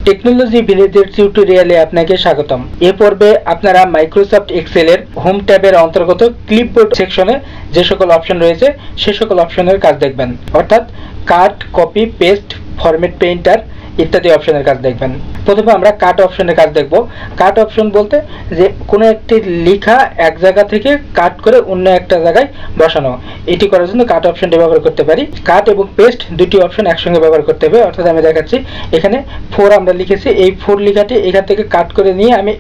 Technology ভিলেজের টিউটোরিয়ালে আপনাকে স্বাগতম। এ পর্বে আপনারা মাইক্রোসফট এক্সেলের হোম ট্যাবের অন্তর্গত ক্লিপবোর্ড সেকশনে যে সকল অপশন রয়েছে সে সকল অপশনের কাজ দেখবেন, অর্থাৎ cut, copy, paste, format painter ইত্যাদি অপশনের কাজ দেখবেন। প্রথমে আমরা কাট অপশনের কাজ দেখব। কাট অপশন বলতে যে কোনো একটি লেখা এক জায়গা থেকে কাট করে অন্য একটা জায়গায় বসানো, এটি করার জন্য কাট অপশনটি ব্যবহার করতে পারি। কাট এবং পেস্ট দুটি অপশন একসঙ্গে ব্যবহার করতে হবে, অর্থাৎ আমি দেখাচ্ছি এখানে 4 আমরা লিখেছি, এই 4 লেখাটি এখান থেকে কাট করে নিয়ে আমি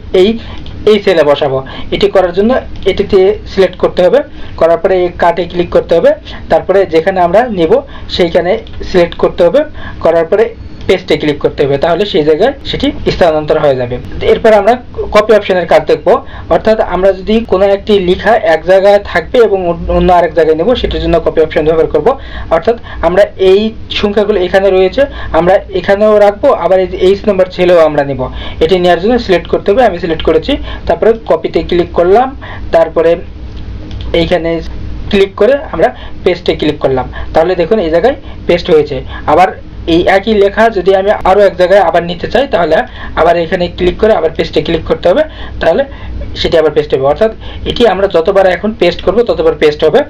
এই সেলে বসাবো। এটি করার জন্য এটিতে সিলেক্ট করতে হবে, করার পরে এই কাটে ক্লিক করতে হবে, তারপরে যেখানে আমরা নিব সেইখানে সিলেক্ট করতে হবে, করার পরে পেস্টে ক্লিক করতে হবে, তাহলে সেই জায়গায় সেটি স্থানান্তর হয়ে যাবে। এরপর আমরা কপি অপশনের কাজ দেখব, অর্থাৎ আমরা যদি কোনো একটি লেখা এক জায়গায় থাকবে এবং অন্য আরেক জায়গায় নেব, সেটার জন্য কপি অপশন ব্যবহার করব। অর্থাৎ আমরা এই সংখ্যাগুলো এখানে রয়েছে, আমরা এখানেও রাখবো, আবার এই নাম্বার ছেলেও আমরা নেব। এটি নেওয়ার জন্য সিলেক্ট করতে হবে, আমি সিলেক্ট করেছি, তারপরে কপিতে ক্লিক করলাম, তারপরে এইখানে ক্লিক করে আমরা পেস্টে ক্লিক করলাম, তাহলে দেখুন এই জায়গায় পেস্ট হয়েছে। আবার এই একই লেখা যদি আমি আরো এক জায়গায় আবার নিতে চাই, তাহলে আবার এখানে ক্লিক করে আবার পেস্টে ক্লিক করতে হবে, তাহলে সেটি আবার পেস্ট হবে। অর্থাৎ এটি আমরা যতবার এখন পেস্ট করব ততবার পেস্ট হবে।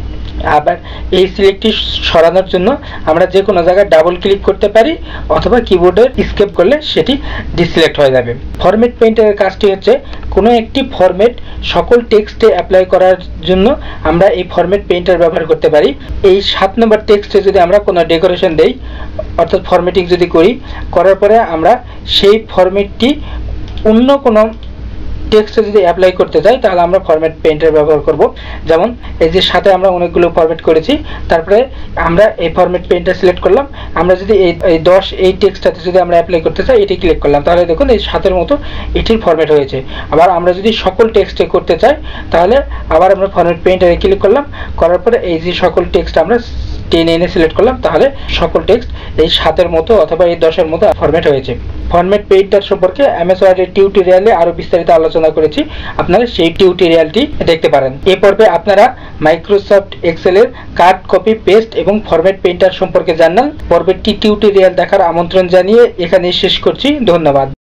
আবার এই সিলেক্টটি সরানোর জন্য আমরা যে কোনো জায়গায় ডাবল ক্লিক করতে পারি, অথবা কিবোর্ডের স্কেপ করলে সেটি ডিসিলেক্ট হয়ে যাবে। ফরম্যাট পেইন্টারের কাজটি হচ্ছে কোনো একটি ফরম্যাট সকল টেক্সটে অ্যাপ্লাই করার জন্য আমরা এই ফরম্যাট পেইন্টার ব্যবহার করতে পারি। এই 7 নম্বর টেক্সটে যদি আমরা কোনো ডেকোরেশন দেই, অর্থাৎ ফরম্যাটিং যদি করার পরে আমরা সেই ফরম্যাটটি অন্য কোনো টেক্সটে যদি অ্যাপ্লাই করতে চাই, তাহলে আমরা ফরম্যাট পেইন্টার ব্যবহার করব। যেমন এই যে সাথে আমরা অনেকগুলো ফরম্যাট করেছি, তারপরে আমরা এই ফরম্যাট পেইন্টার সিলেক্ট করলাম, আমরা যদি এই 10 এই টেক্সটটাতে যদি আমরা অ্যাপ্লাই করতে চাই, এটি ক্লিক করলাম, তাহলে দেখুন এই 7-এর মতো এটির ফরম্যাট হয়েছে। আবার আমরা যদি সকল টেক্সটে করতে চাই, তাহলে আবার আমরা ফরম্যাট পেইন্টারে ক্লিক করলাম, করার পরে এই যে সকল টেক্সট আমরা টেনে এনে সিলেক্ট করলাম, তাহলে সকল টেক্সট এই 7-এর মতো অথবা এই 10-এর মতো ফরম্যাট হয়েছে। ফরম্যাট পেইন্টার সম্পর্কে এমএস ওয়ার্ডের টিউটোরিয়ালে আরো বিস্তারিত আলোচনা করেছি, আপনারা সেই টিউটোরিয়ালটি দেখতে পারেন। এই পর্বে আপনারা মাইক্রোসফট এক্সেলের কাট, কপি, পেস্ট এবং ফরম্যাট পেইন্টার সম্পর্কে জানলেন। পরবর্তী টিউটোরিয়াল দেখার আমন্ত্রণ জানিয়ে এখানে শেষ করছি। ধন্যবাদ।